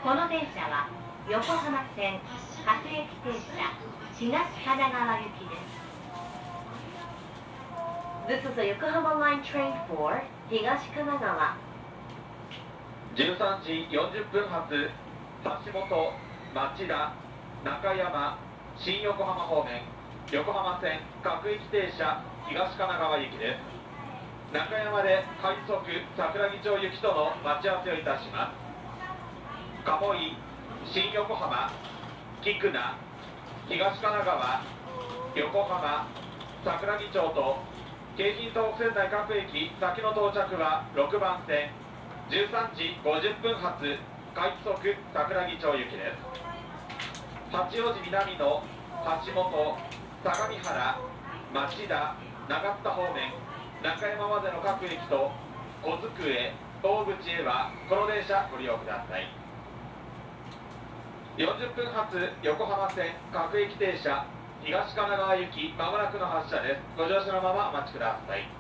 この電車は横浜線各駅停車東神奈川行きです。This is a Yokohama Line train for 東神奈川。 13時40分発橋本、町田、中山、新横浜方面横浜線各駅停車東神奈川行きです。中山で快速桜木町行きとの待ち合わせをいたします。鴨居、新横浜、菊名、東神奈川、横浜、桜木町と京浜東北線内各駅先の到着は6番線13時50分発快速桜木町行きです。八王子南の橋本、相模原、町田、長津田方面中山までの各駅と小机、大口へはこの電車ご利用ください。40分発横浜線各駅停車東神奈川行きまもなくの発車です。ご乗車のままお待ちください。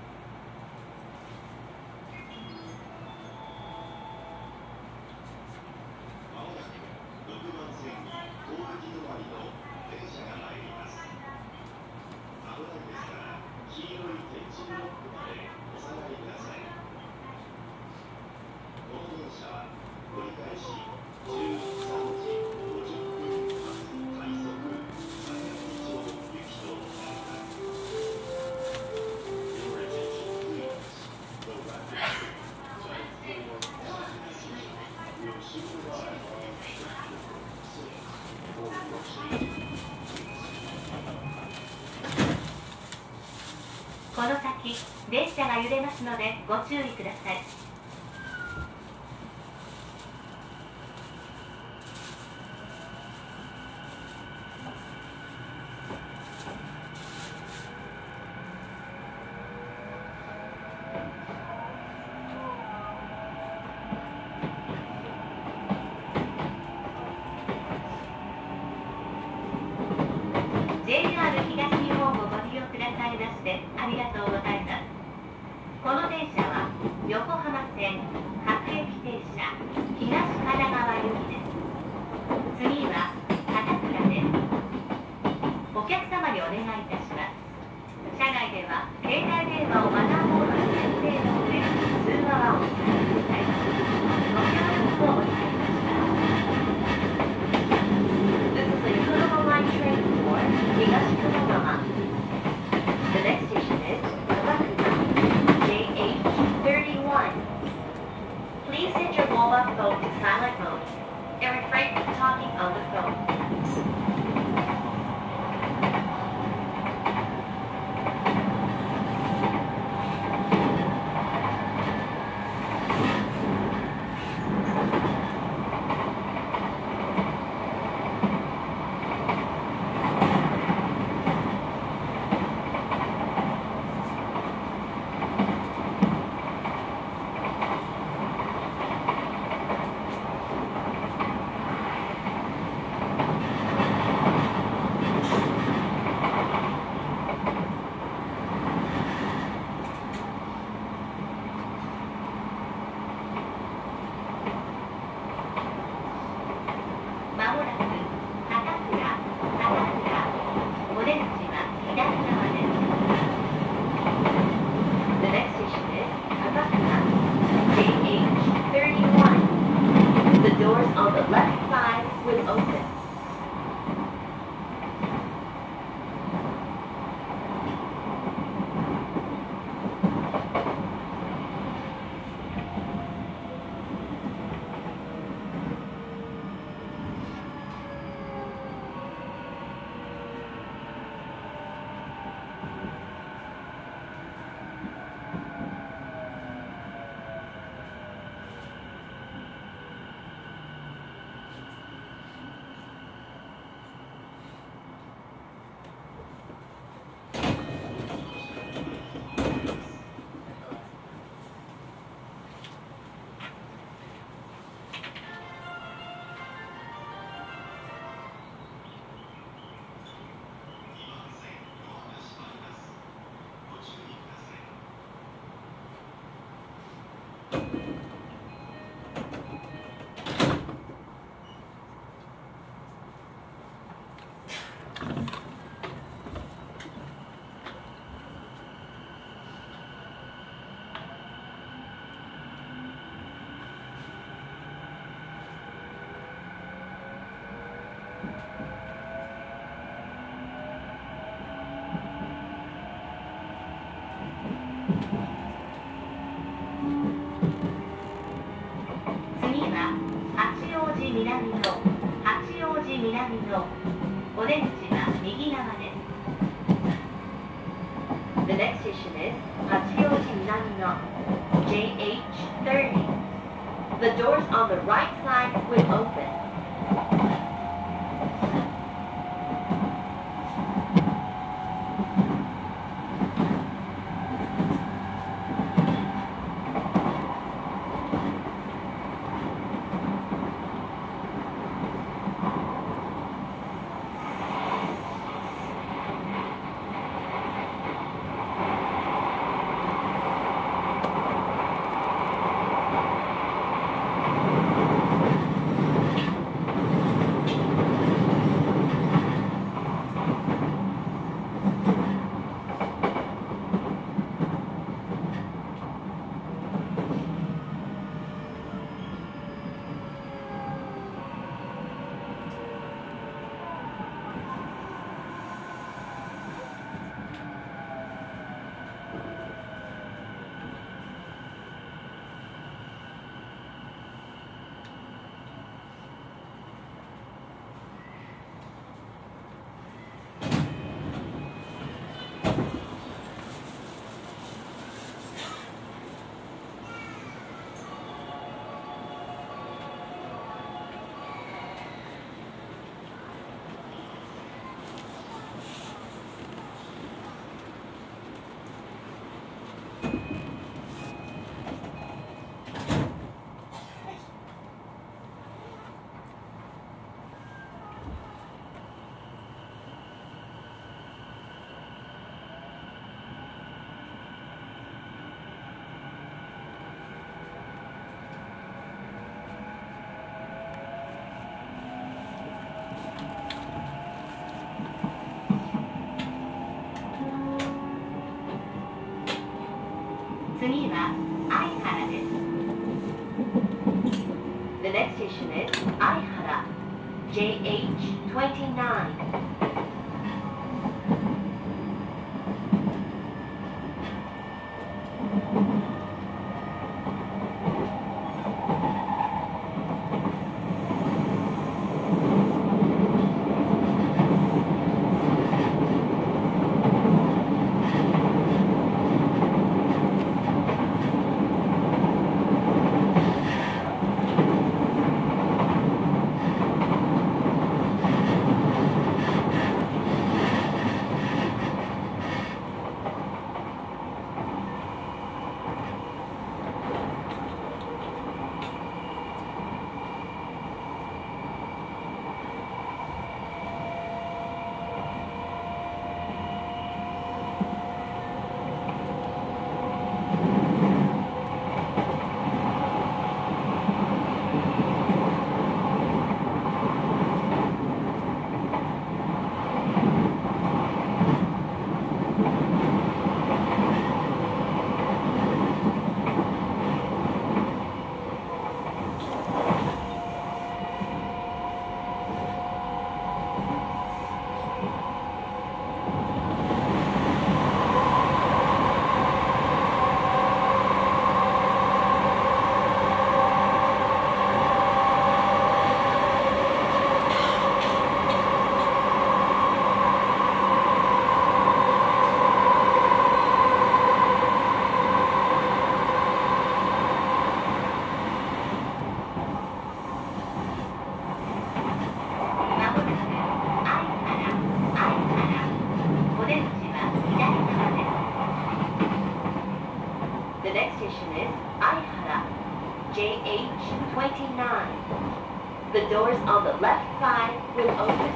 この先、電車が揺れますのでご注意ください。JR 東日本をご利用くださいましてありがとうございます。この電車は横浜線各駅停車東神奈川行きです。次は片倉です。お客様にお願いいたします。車内では携帯電話をマナーモードに設定の上通話はお控えください。ご協力をお願いいたします。This is a Yokohama Line train for 東神奈川。The next station is Wakuna, JH31. Please set your mobile phone to silent mode and refrain from talking on the phone. 13 次は八王子南の八王子南のお出口は右側です。The next station is 八王子南の JH30. The doors on the right side will open. 次は相原です。The next station is 相原 JH29. The next station is Aihara, JH29. The doors on the left side will open.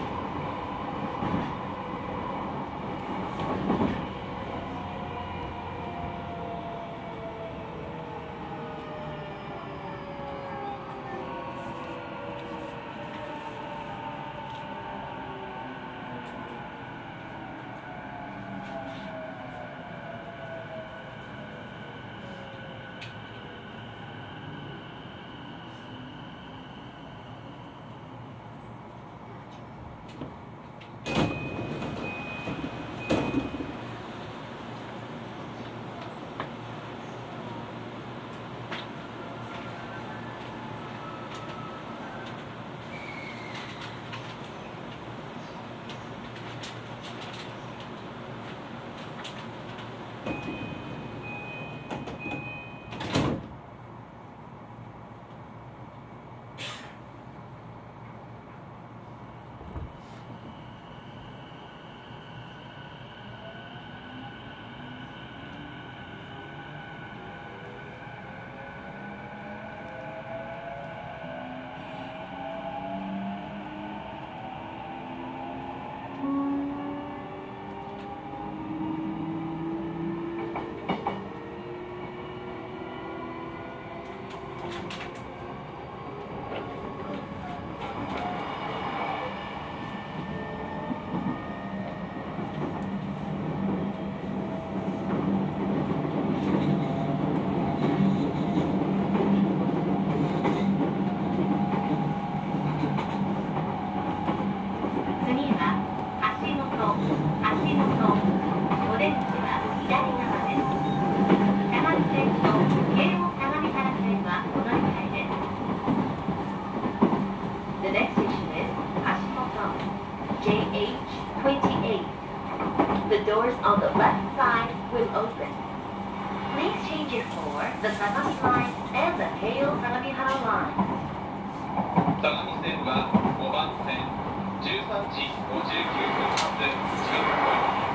The doors on the left side will open. Please change it for the Sagami line and the Keio Sagamihara line. 相模線は5番線13時59分発近く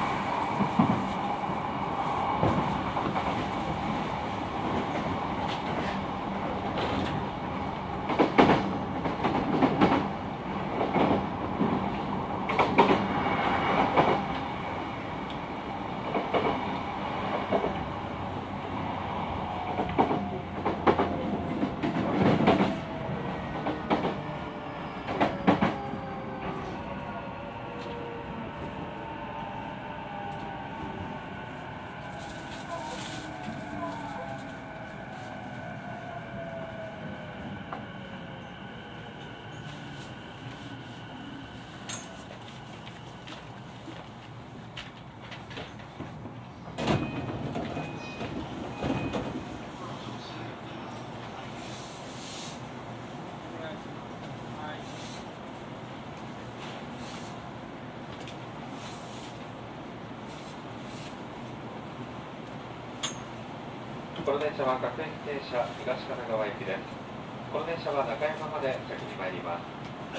この電車は各駅停車東神奈川行きです。この電車は中山まで先に参ります。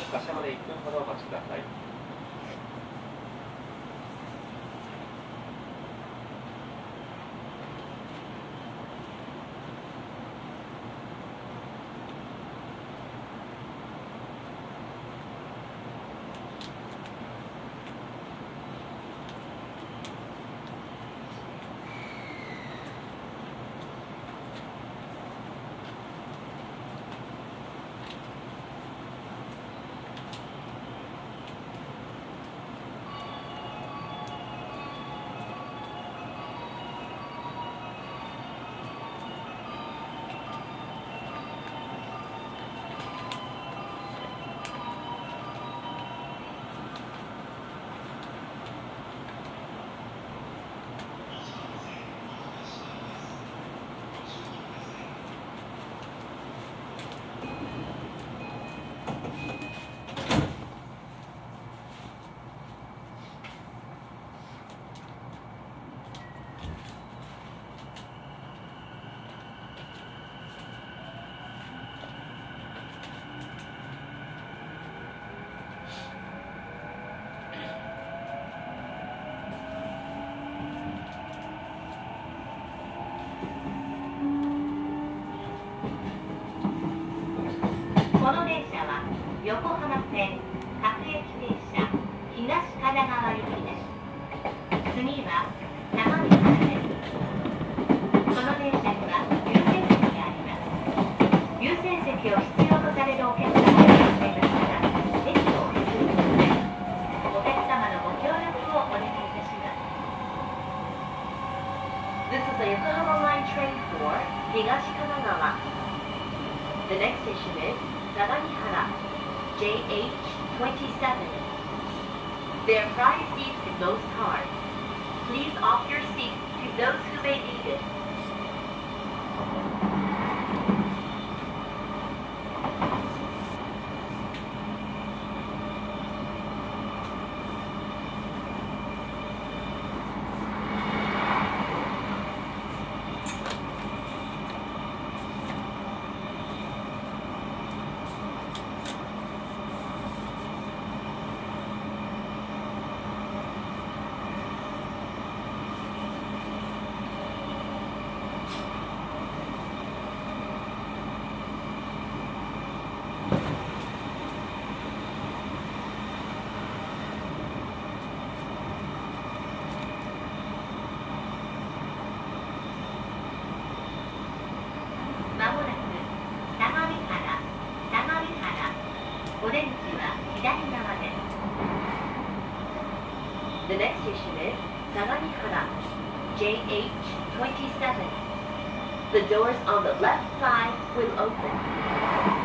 発車まで1分ほどお待ちください。 この電車は横浜線各駅停車東神奈川行きです。次は相模原です。この電車には優先席があります。優先席を必要とされるお客様がいらっしゃいましたら席をお譲りください。お客様のご協力をお願いいたします。This is the Yokohama Line train for 東神奈川。The next station is Sagamihara, JH27. There are private seats in most cars. Please offer your seat to those who may need it. The next station is Sagamihara, JH27. The doors on the left side will open.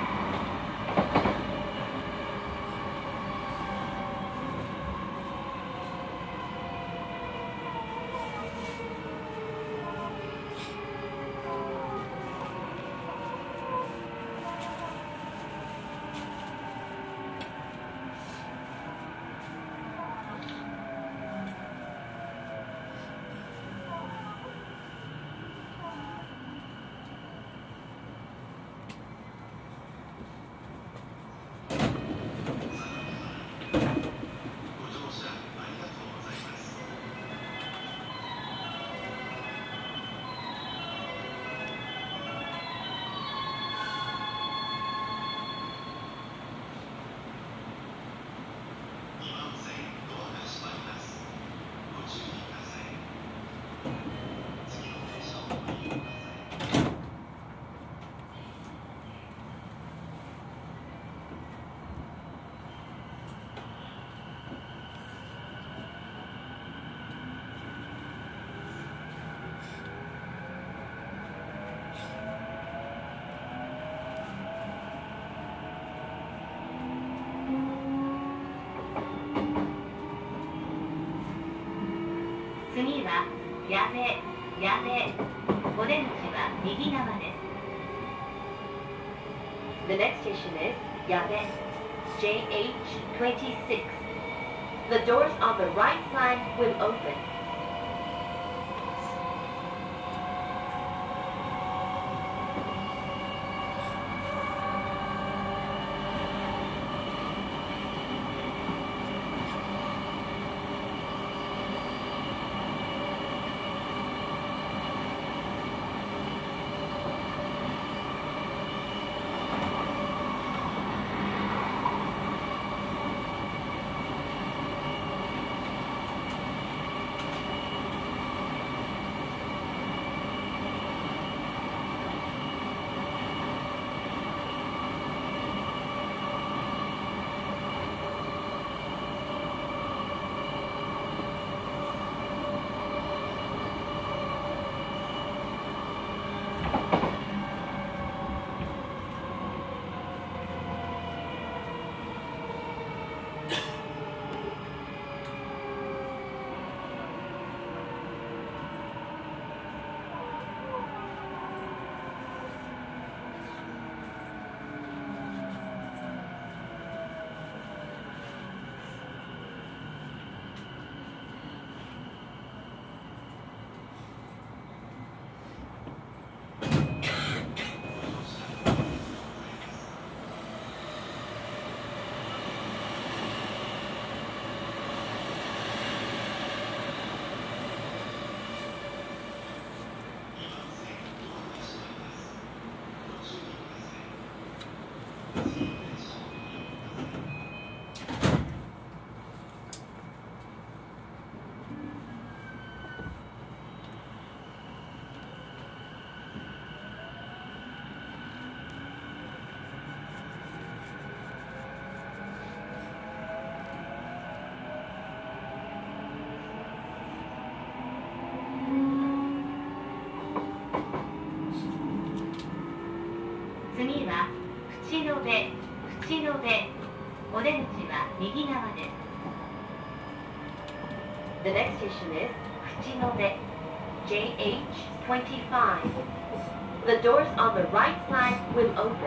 次は矢部、お出口は右側です。The next station is Yabe, JH26. The doors on the right side will open. 次は口延べ、お出口は右側です。The next station is 口延べ JH25. The doors on the right side will open.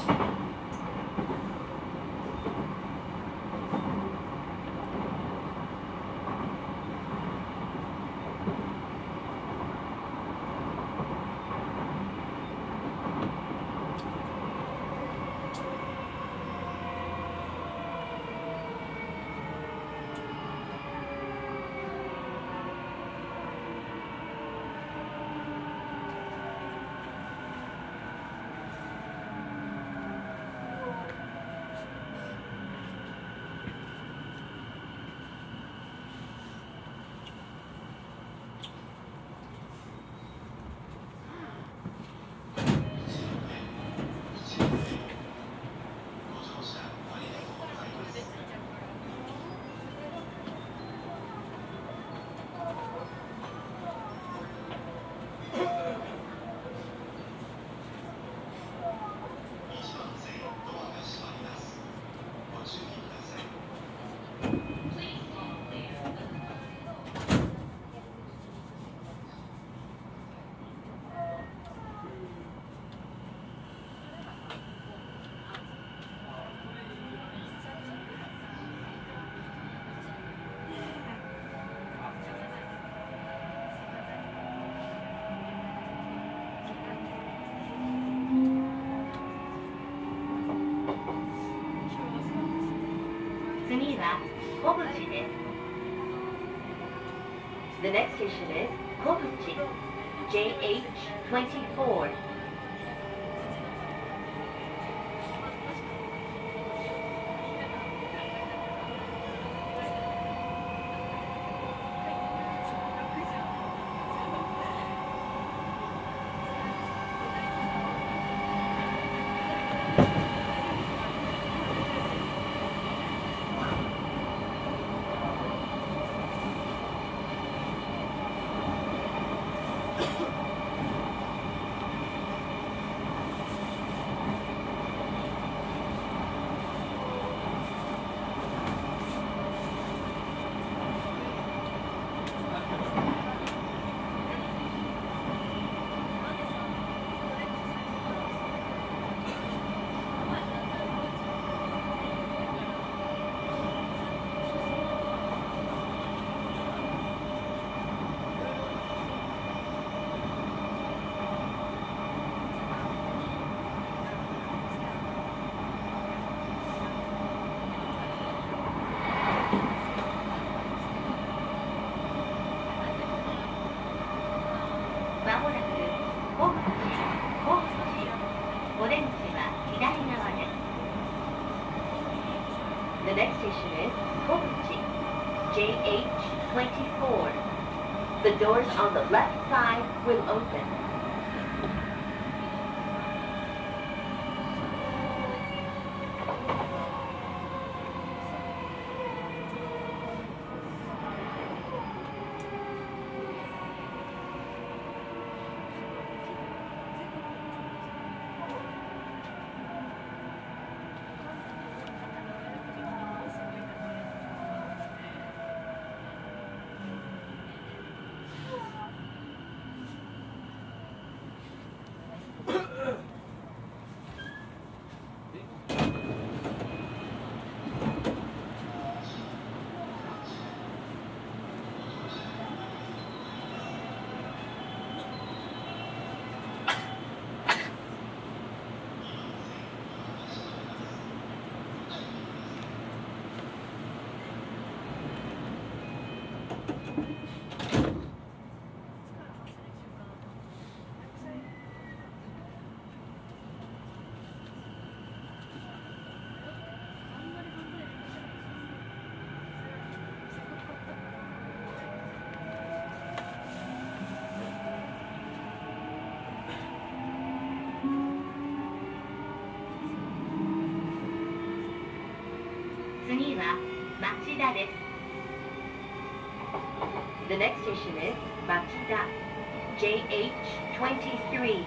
次は小淵です。The next station is 小淵 JH24. 小口、お出口は左側です。The next station is Kobuchi, JH24. The doors on the left side will open. 次は町田です。The next station is 町田 JH23.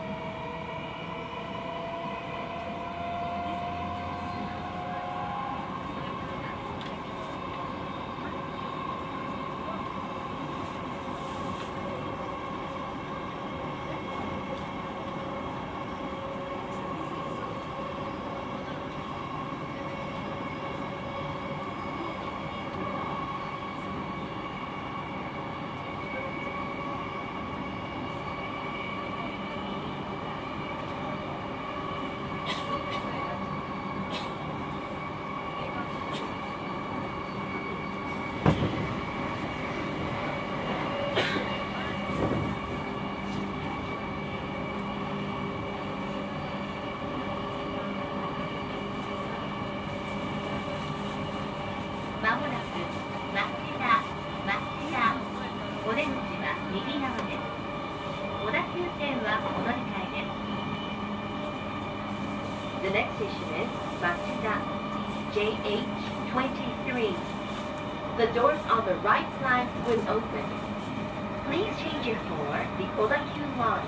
The next station is Machida JH23. The doors on the right side will open. Please change it for the Odakyu line.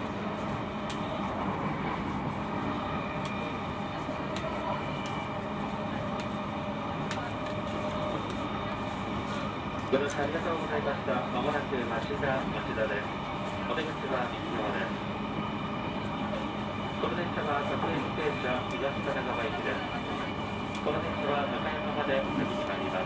ご乗車ありがとうございました。まもなく町田です。お出口は右側です。この電車は各駅停車東神奈川駅です。この電車は中山まで先に参ります。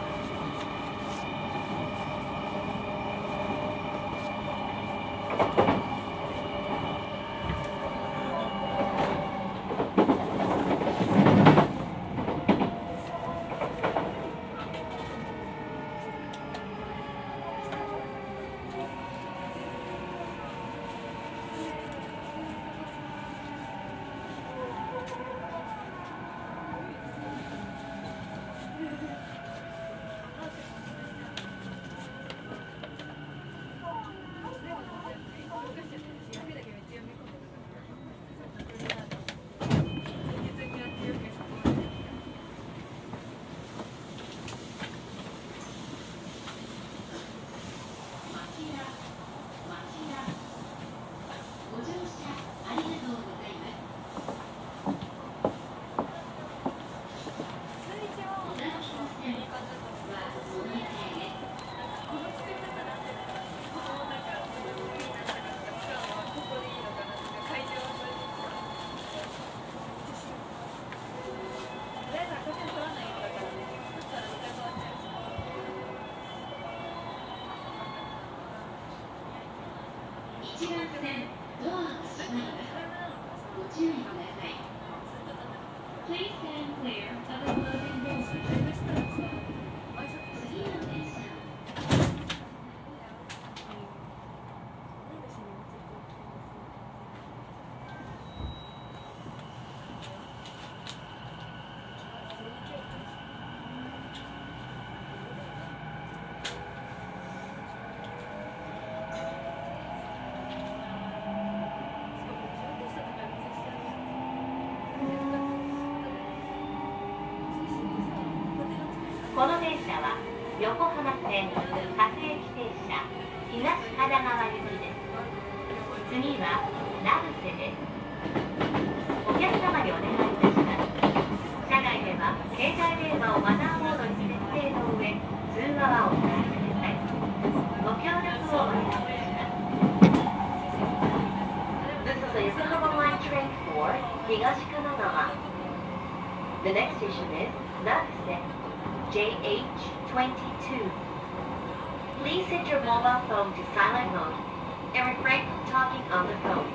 1番線ドアが閉まります。ご注意ください。Please stand clear of the closing doors. 次の電車。 線各駅停車東神奈川行きです。次は成瀬です。お客様にお願いいたします。車内では携帯電話をマナーモードに設定の上、通話はお控えください。ご協力をお願いいたします。This is a Yokohama Line train for 東神奈川. The next station is Naruse, JH22. Please set your mobile phone to silent mode and refrain from talking on the phone.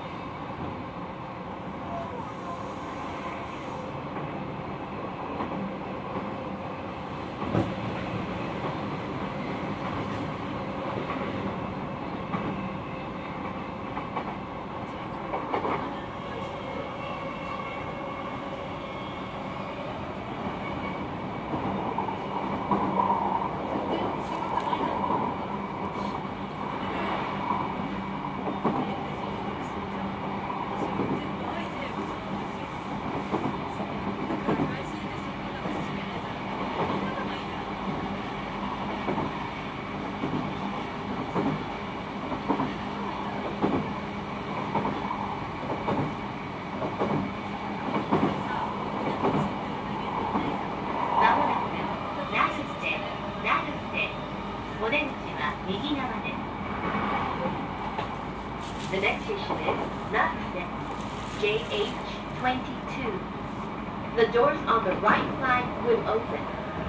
お出口は右側です。The next station is Naruse, JH22. The doors on the right side will open.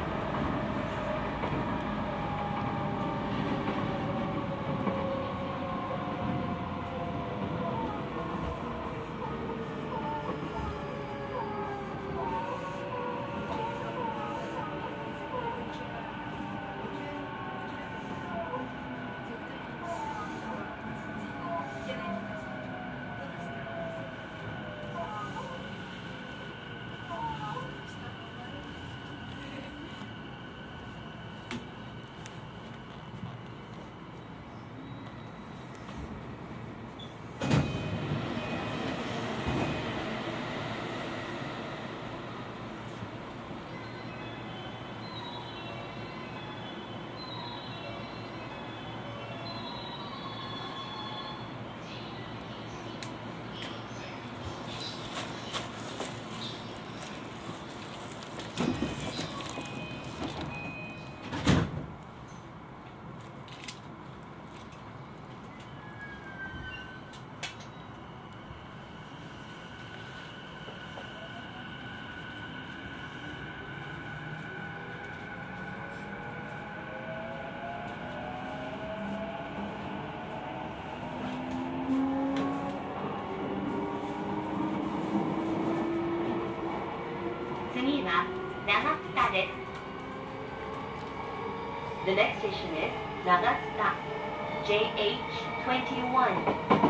次は長津田です。The next station is 長津田, JH21.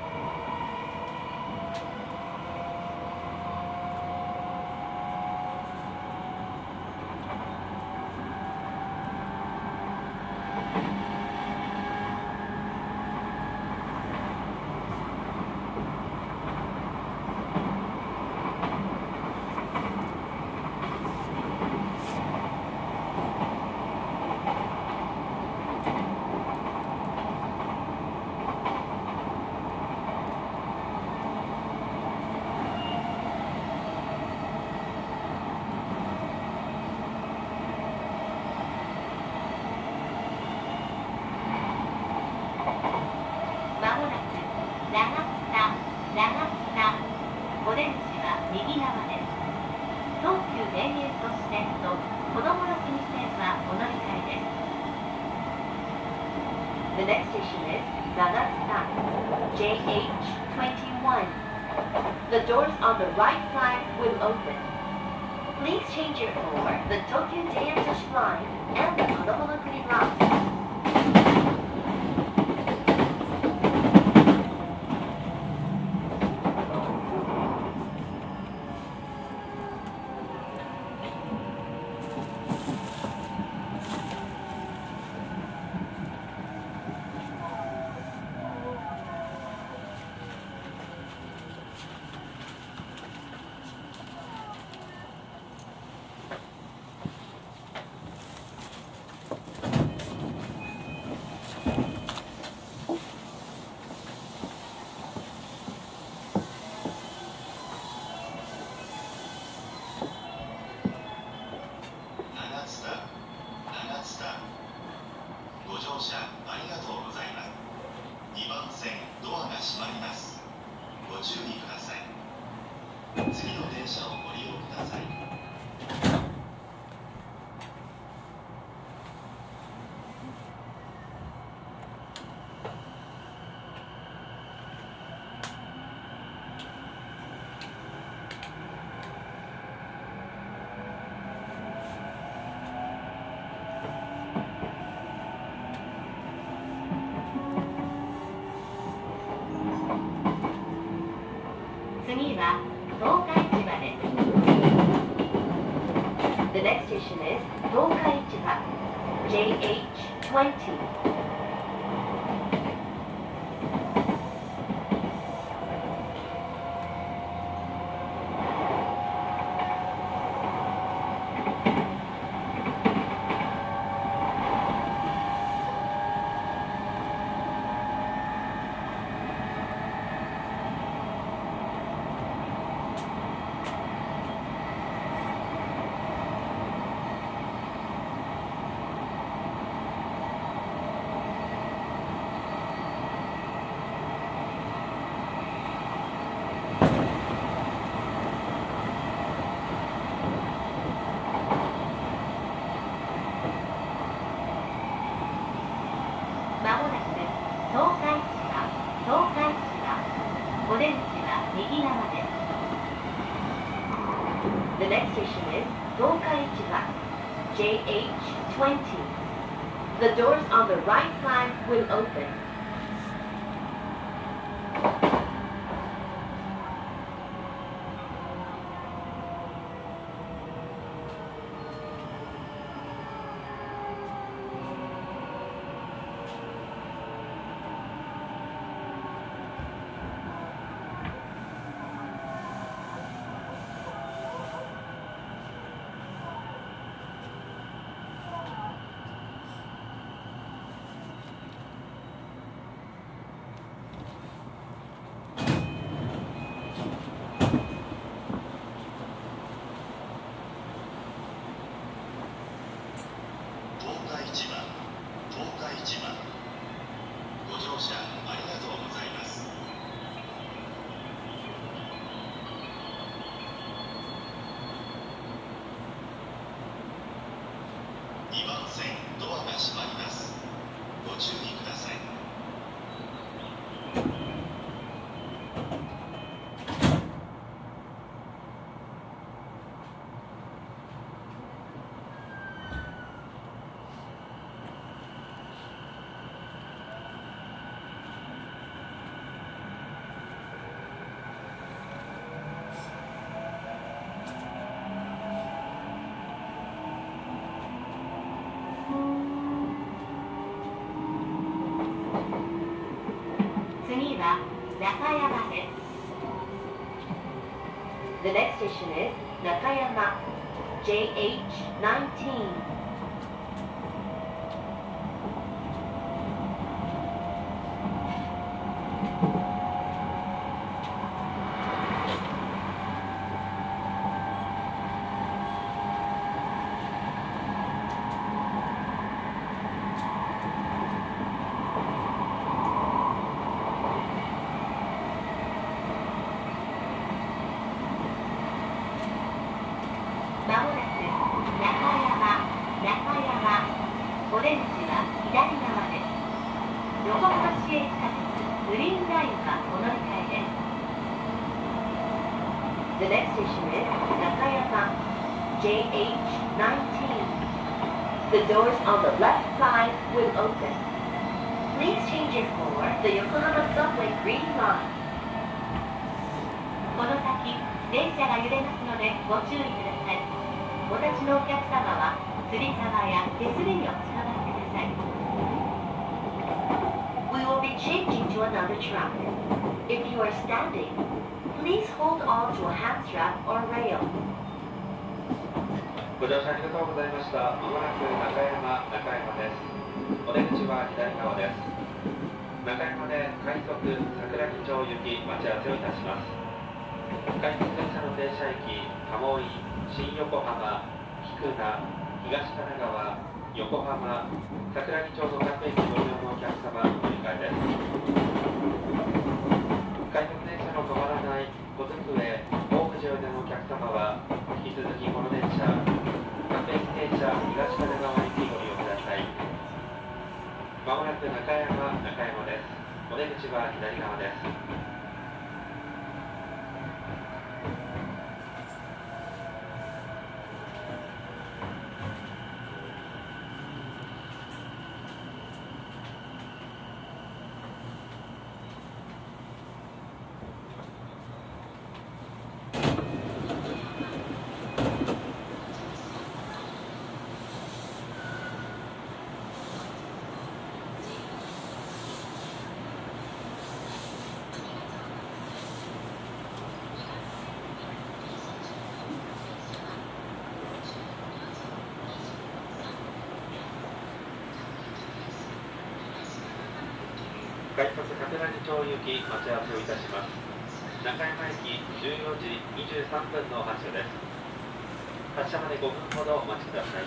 お出口は右側です。東急田園都市線と子どもの国線はお乗り換えです。The next station is 長津田, JH21. The doors on the right side will open. Please change it for the Tokyo Daien-toshi line and the 子どもの国line. お次の電車をご利用ください。 次は東海市場です。The next station is 東海市場 JH20. まもなく東海市場お出口は右側です。The next station is 東海市場 JH20. The doors on the right side will open. 東海市場ご乗車ありがとうございます。2番線ドアが閉まります。ご注意ください。 次は中山です。The next station is 中山 JH19. まもなく中山お出口は左側です。横浜市営地下鉄グリーンラインはお乗り換えです。The next station is 中山 JH19. The doors on the left side will open. Please change it for the Yokohama Subway Green Line. この先電車が揺れますのでご注意ください。お立ちのお客様はつり革や手すりにおつかまりください。We will be changing to another track. If you are standing, please hold on to a hand strap or rail. ご乗車ありがとうございました。まもなく中山です。お出口は左側です。中山で快速桜木町行き待ち合わせをいたします。快速電車の停車駅鴨居、新横浜、菊名、東神奈川、横浜、桜木町の各駅ご利用のお客様お乗り換えです。快速電車の止まらない小机、大口より出口は左側です。改札桂木町行き待ち合わせをいたします。中山駅14時23分の発車です。発車まで5分ほどお待ちください。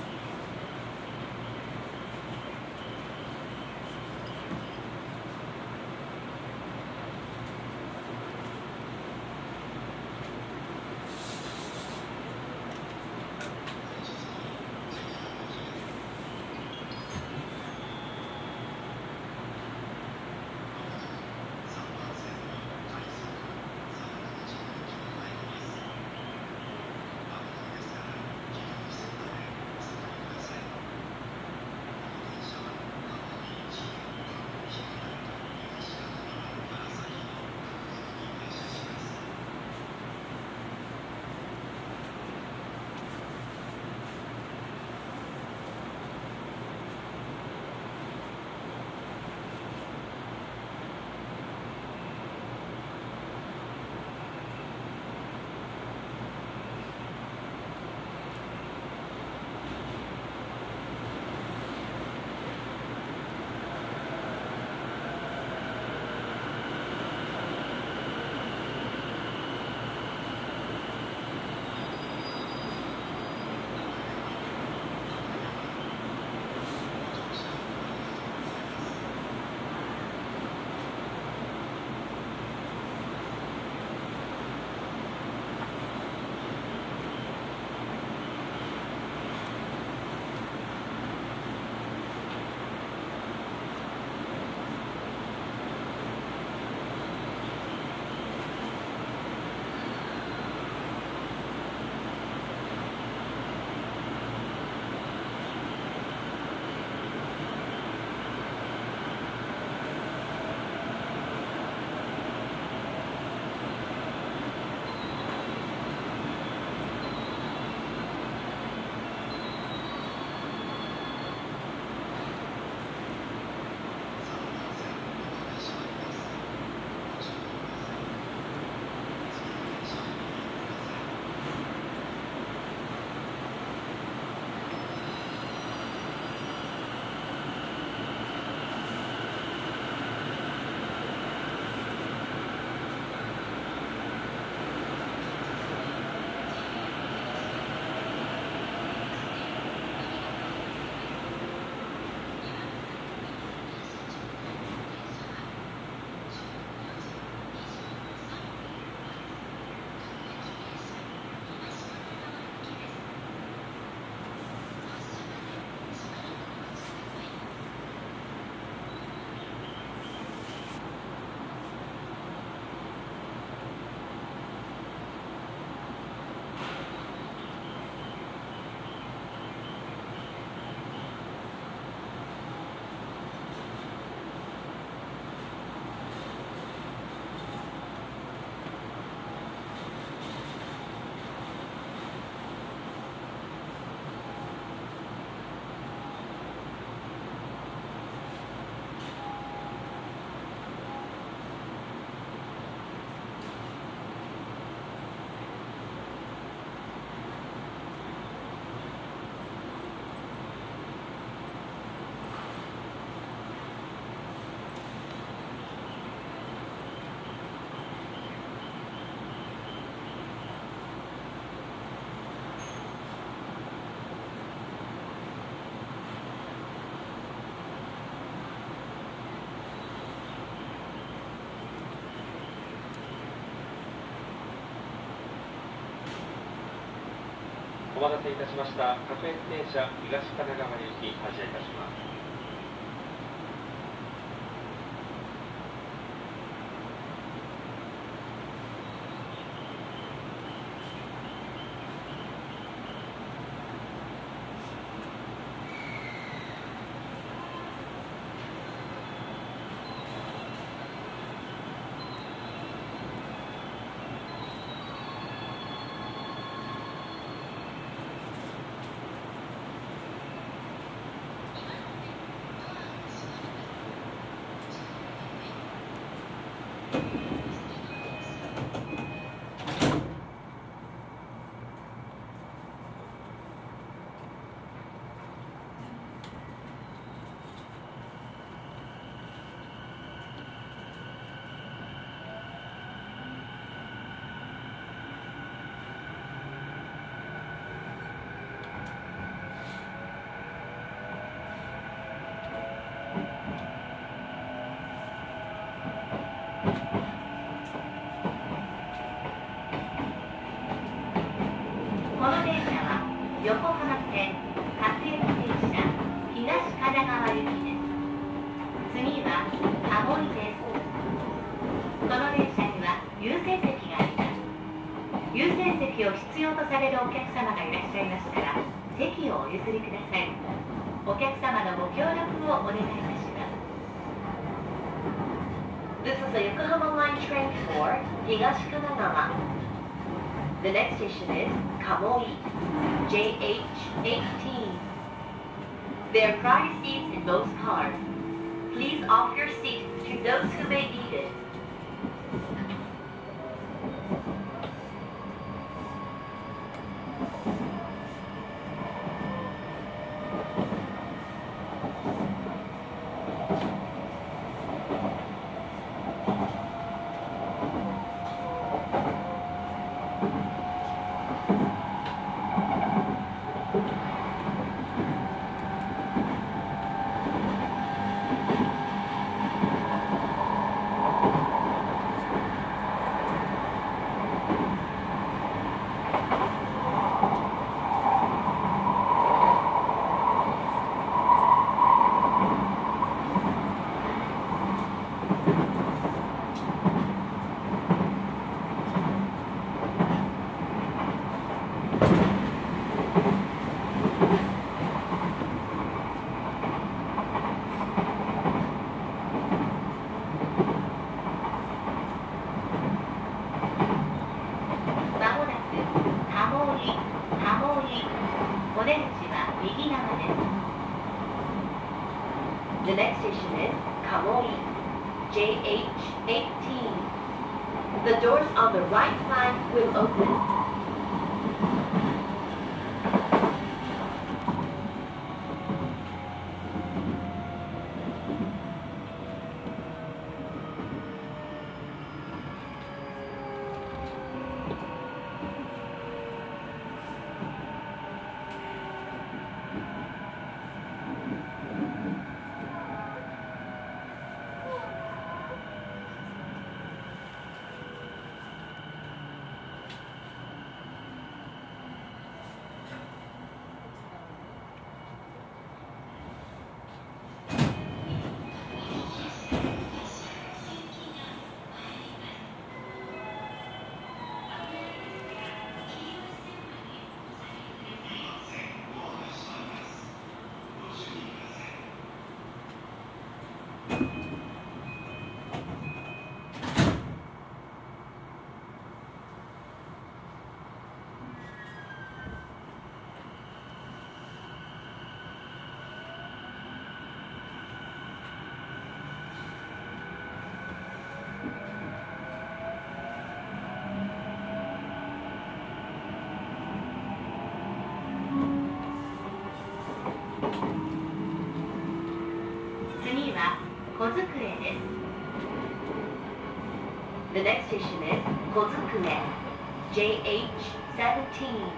お待たせいたしました。各駅停車東神奈川行き発車いたします。 この電車は横浜線各駅停車東神奈川行きです。次は鴨居です。この電車には優先席があります。優先席を必要とされるお客様がいらっしゃいましたら席をお譲りください。お客様のご協力をお願いいたします。 This is a Yokohama Line train for Higashi Kanagawa. The next station is Kamoi, JH18. There are priority seats in most cars. Please offer your seat to those who may need it. お出口は右側です。 The next station is Kamoi, JH18. The doors on the right side will open. 次は小机です。 The next station is Kozukure, JH17.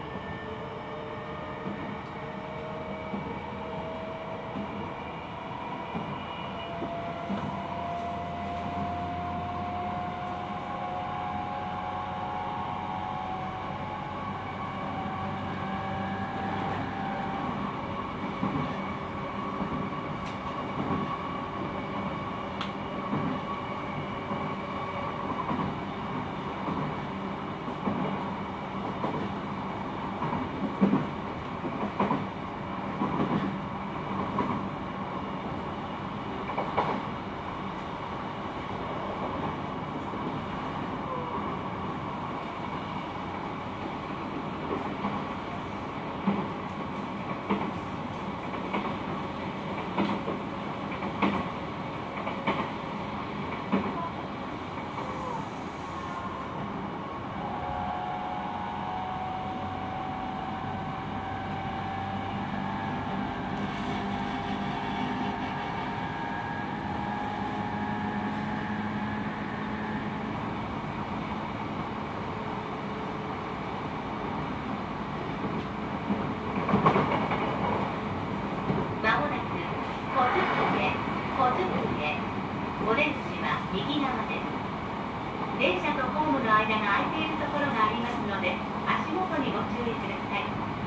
電車とホームの間が空いているところがありますので、足元にご注意ください。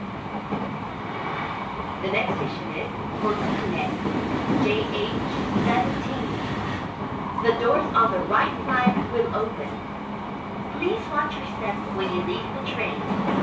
The next station is Motune, JH17. The doors on the right side will open. Please watch your step when you leave the train.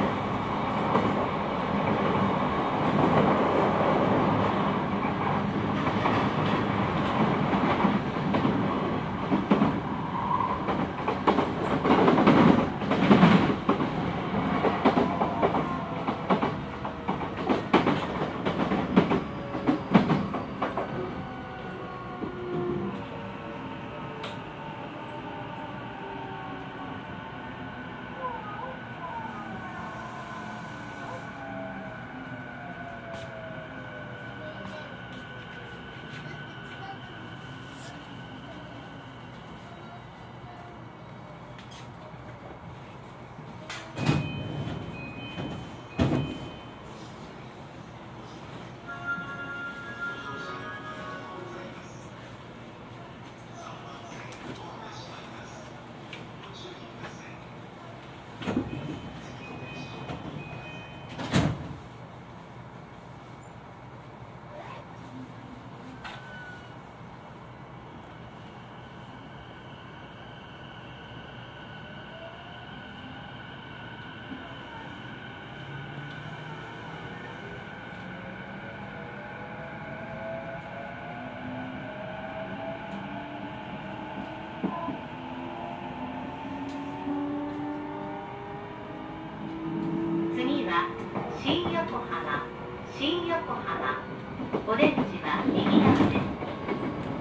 新横浜、新横浜。お出口は右側です。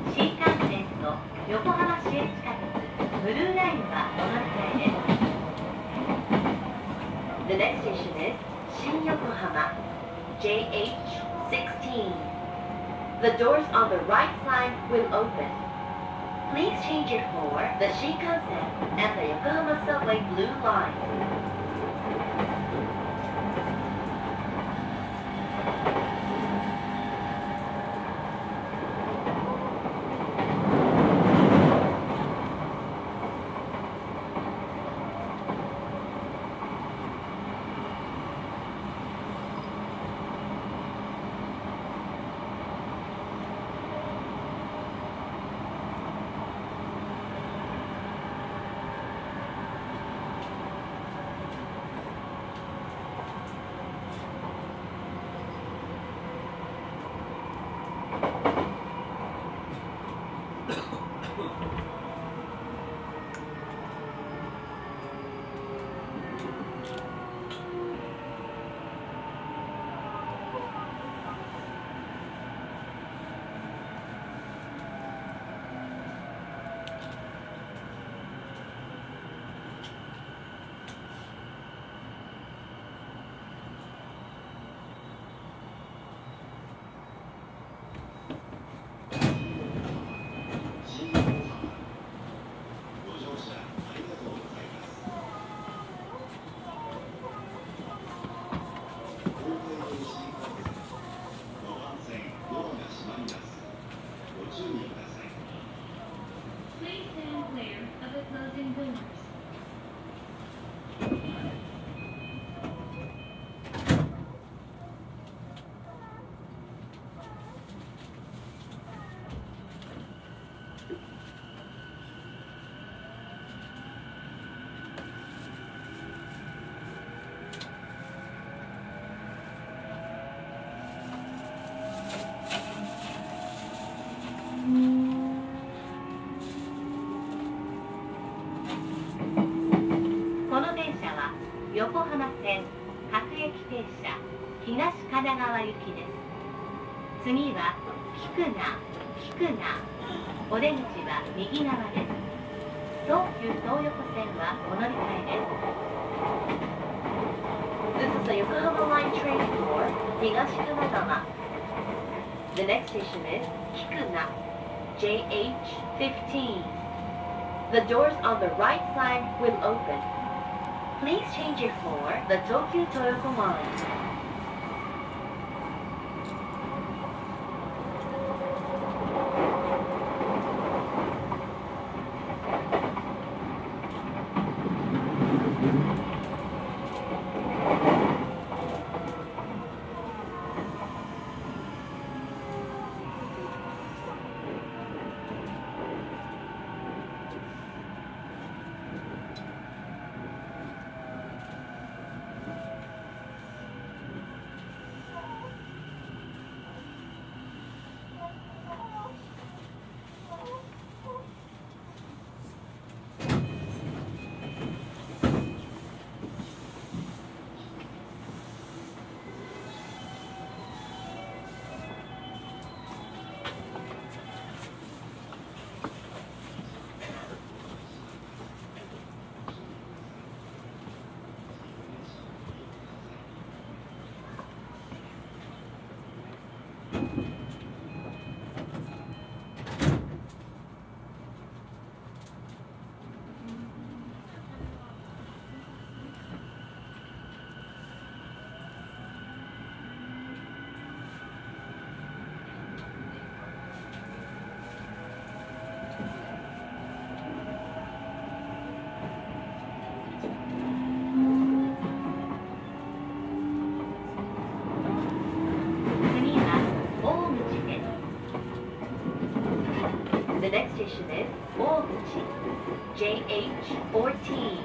新幹線と横浜市営地下鉄ブルーラインはお乗り換えです。 The next station is Shin-Yokohama, JH16. The doors on the right side will open. Please change it for the Shinkansen and the Yokohama Subway Blue Line. Please stand clear of the closing doors.横浜線各駅停車東神奈川行きです。次は菊名。お出口は右側です。東急東横線はお乗り換えです。 This is a Yokohama Line train for Higashi Kanagawa. The next station is Kikuna, JH15. The doors on the right side will open. Please change it for the Tokyo Toyoko Line. station is Oguchi, JH14.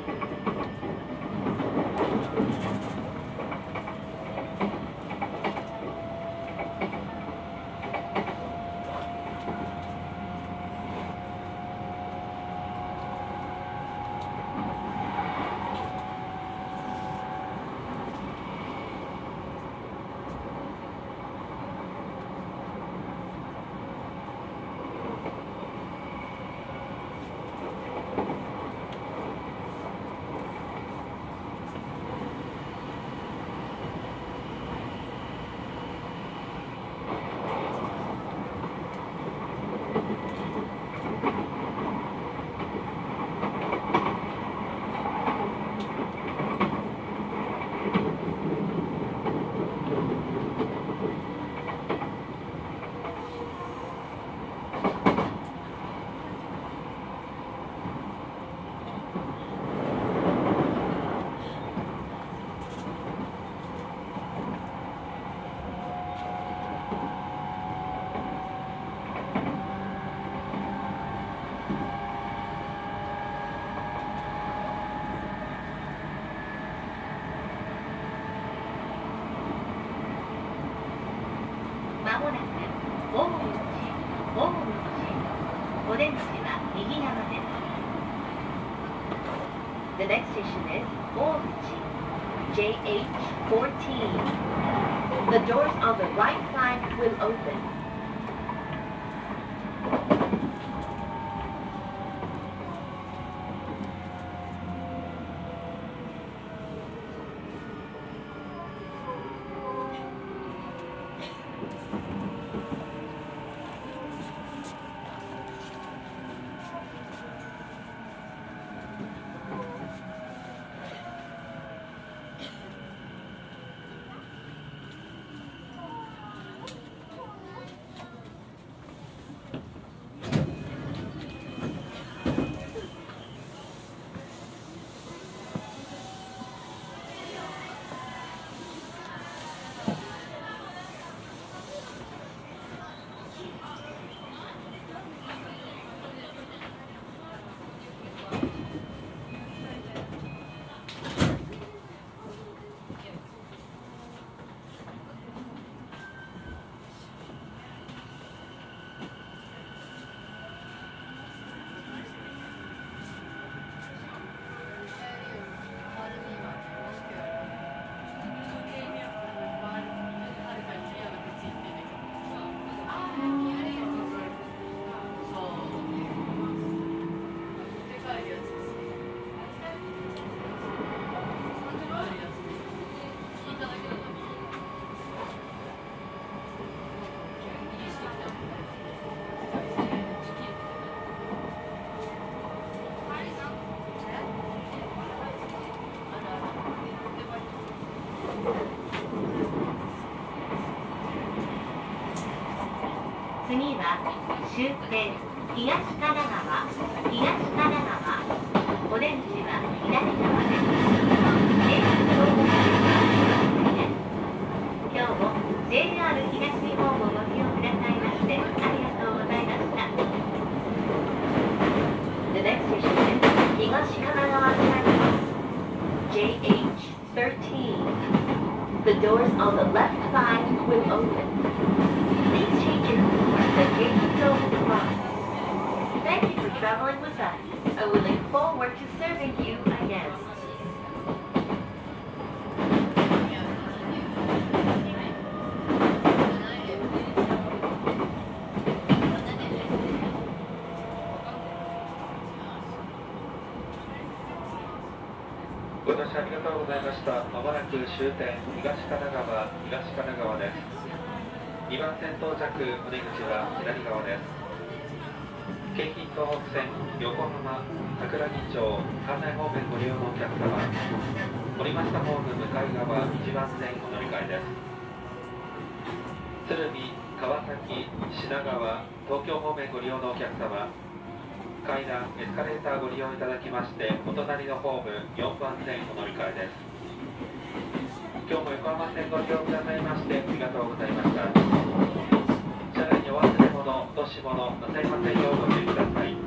まもなく大口、お出口は右側です。 The next station is Oguchi, JH14. The doors on the right side will open. 次は終点東神奈川、お出口は左側です。今日も JR 東日本をご利用くださいましてありがとうございました。 The next station is 東神奈川 Terminus, JH13. The doors on the left side will open. Please change your seat. The gates open cross. Thank you for traveling with us, and we look forward to serving you again. ご乗車ありがとうございました。まもなく終点東神奈川です。2番線到着、お出口は左側です。京浜東北線横浜、桜木町、関内方面ご利用のお客様、降りましたホーム向かい側1番線お乗り換えです。鶴見、川崎、品川、東京方面ご利用のお客様、階段、エスカレーターご利用いただきまして、お隣のホーム4番線お乗り換えです。今日も横浜線ご利用くださいましてありがとうございました。車内にお忘れ物物、落とし物なさいませんようご注意ください。